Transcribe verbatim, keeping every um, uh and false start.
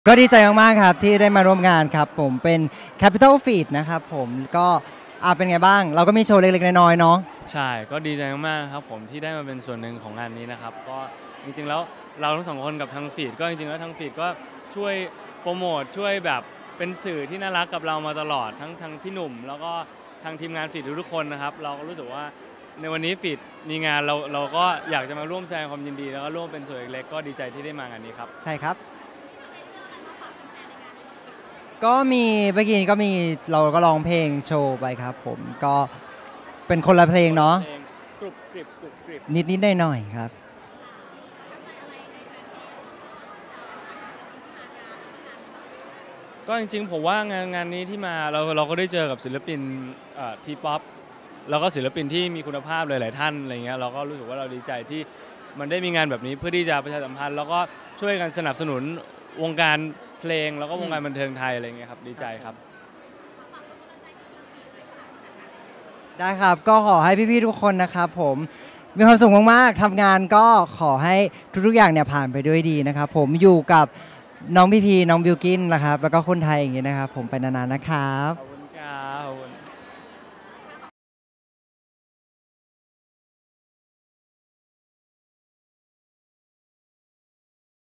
ก็ดีใจมากๆครับที่ได้มาร่วมงานครับผมเป็น Capital Feed นะครับผมก็อ่าเป็นไงบ้างเราก็มีโชว์เล็กๆน้อยๆเนาะใช่ก็ดีใจมากๆครับผมที่ได้มาเป็นส่วนหนึ่งของงานนี้นะครับก็จริงๆแล้วเราทั้งสองคนกับทางฟีดก็จริงๆแล้วทางฟีดก็ช่วยโปรโมทช่วยแบบเป็นสื่อที่น่ารักกับเรามาตลอดทั้งทางพี่หนุ่มแล้วก็ทางทีมงานฟีดทุกคนนะครับเราก็รู้สึกว่าในวันนี้ฟีดมีงานเราเราก็อยากจะมาร่วมแสดงความยินดีแล้วก็ร่วมเป็นส่วนเล็กๆก็ดีใจที่ได้มางานนี้ครับใช่ครับก็มีเมื่อกี้ก็มีเราก็ร้องเพลงโชว์ไปครับผมก็เป็นคนละเพลงเนาะกรุบกริบกรุบกริบนิดๆหน่อยๆครับก็จริงๆผมว่างานงานนี้ที่มาเราเราก็ได้เจอกับศิลปินทีป๊อปแล้วก็ศิลปินที่มีคุณภาพหลายๆท่านอะไรเงี้ยเราก็รู้สึกว่าเราดีใจที่มันได้มีงานแบบนี้เพื่อที่จะประชาสัมพันธ์แล้วก็ช่วยกันสนับสนุนวงการเพลงแล้วก็วงการบันเทิงไทยอะไรเงี้ยครับดีใจครับได้ครับก็ขอให้พี่ๆทุกคนนะครับผมมีความสุขมากๆทำงานก็ขอให้ทุกๆอย่างเนี่ยผ่านไปด้วยดีนะครับผมอยู่กับน้องพี่พีน้องบิวกินนะครับแล้วก็คนไทยอย่างเงี้ยนะครับผมไปนานๆนะครับ